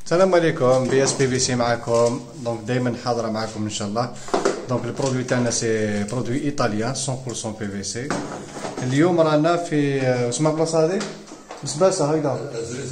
السلام عليكم. بي اس بي في سي معكم. دونك دائما حاضره معكم ان شاء الله. دونك البرودوي تاعنا سي برودوي ايطاليان 100% بي في سي. اليوم رانا في اسمها بلاصه هذه بسباسه هكذا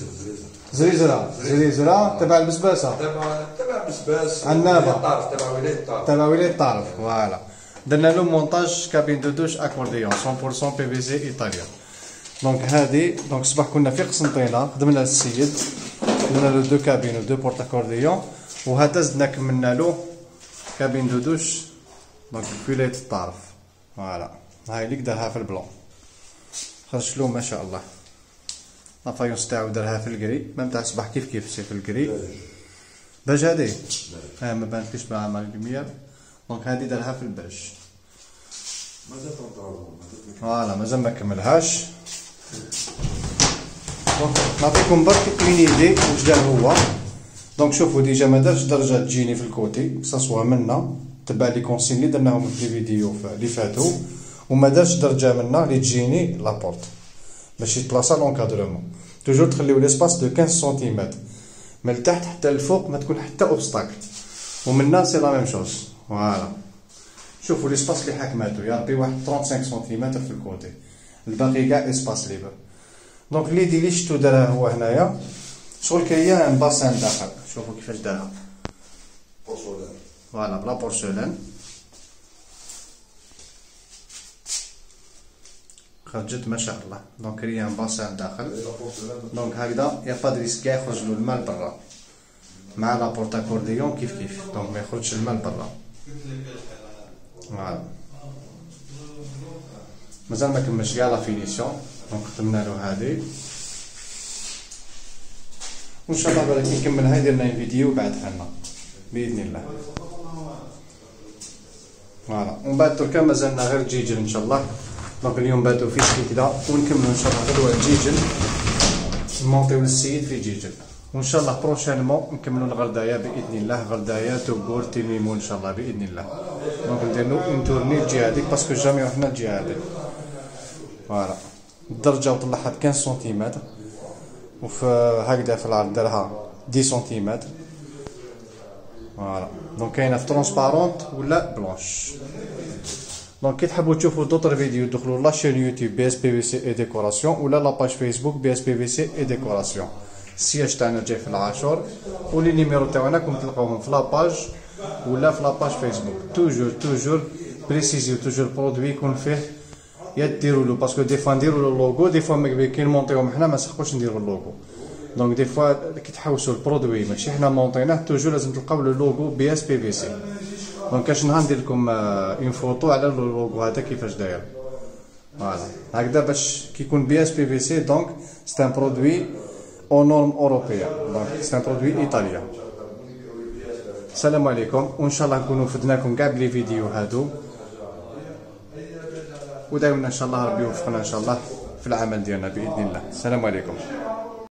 زريزره تبع البسباسه تبع بسباس عنابه طارف تبع ولايه طارف فوالا. درنا له مونتاج كابين دو دوش اكورديون 100% بي في سي ايطاليان. دونك هذه دونك صباح كنا في قسنطينه خدمنا للسيد، درنا له دو كابين و دو بورت اكورديون، وهذا زدنا كملنا له كابين دو دوش دونك في ولاية الطارف. فوالا هاي اللي دارها في البلون، خرج له ما شاء الله. لافايونس تاعو دارها في الكري، ميم تاع الصباح كيف سي في الكري. باج هادي ما بانتليش مع الكمية. دونك هادي دارها في الباج. فوالا مازال ما كملهاش. دونك نعطيكم برك اون ايدي واش دار هو. دونك شوفوا ديجا ما دارش درجة تجيني في الكوتي ساسوا منا تبع لي كونسين اللي درناهم في لي فيديو اللي فاتو، وما دارش درجة منا اللي تجيني لابورت باش يتبلاصا لونكادرومون. توجور تخليو ليسباس دو 15 سنتيمتر من التحت حتى الفوق، ما تكون حتى اوبستاكل، ومنا سي لا ميم شوز. فوالا شوفوا ليسباس اللي حكماتو يا ربي واحد 35 سنتيمتر في الكوتي، الباقي كاع اسباس ليبر. دونك ليدي اللي شفتو دارها هو هنايا شغل كايا ان باسان داخل. شوفوا كيفاش دارها بورسولان. فوالا بلا بورسولان خرجت ما شاء الله. دونك كايا ان باسان داخل. دونك هكذا يا با دريس كاع يخرج له الماء برا مع لا بورت اكورديون كيف دونك ما يخرجش الماء برا. فوالا مازال ما كملش كاع لا فينيسيون. دونك خدمنا له هادي وان شاء الله بالك نكمل هاي درنا فيديو بعدها لنا باذن الله. فوالا ومن بعد تركا مازالنا غير الجيجل ان شاء الله. دونك اليوم باتو في شكل كدا ونكملو ان شاء الله غدوه الجيجل نمونطيو للسيد في جيجل، وان شاء الله بروشينمون نكملو الغردايه باذن الله. غردايه توبور تيميمو ان شاء الله باذن الله. دونك نديرو اون تورني الجهه هذيك باسكو جامي رحنا الجهه هذيك. فوالا الدرجه وطلعها ب 15 سنتيمتر، وفي هكذا في العرض دارها 10 سنتيمتر. فوالا دونك كاينه في ترونسبارونت ولا بلونش. دونك كي تحبوا تشوفوا دوطر فيديو دخلوا لاشين يوتيوب بي اس بي في سي اي ديكوراسيون، ولا لاباج فيسبوك بي اس بي في سي اي ديكوراسيون. السياج تاعنا جاي في العاشور، ولي نيميرو تاعنا راكم تلقاوهم في لاباج ولا في لاباج فيسبوك. توجور بريسيزيو توجور برودوي يكون فيه يا ديروا له، باسكو دي فوا نديروا له اللوغو، دي فوا كي نمونطيوهم حنا ما نسحقوش نديروا اللوغو. دونك دي فوا كي تحوسوا البرودوي ماشي حنا مونطيناه توجور لازم تلقاو لو لوغو بي اس بي في سي. دونك كاش نهار ندير لكم اون فوتو على اللوغو هذا كيفاش داير. فوالا هكذا باش كي يكون بي اس بي في سي دونك سي ان برودوي او نورم اوروبيان، دونك سي ان برودوي ايطاليان. السلام عليكم، وان شاء الله نكونوا فدناكم كاع بلي فيديو هادو، ودايما ان شاء الله ربي يوفقنا ان شاء الله في العمل ديالنا باذن الله. السلام عليكم.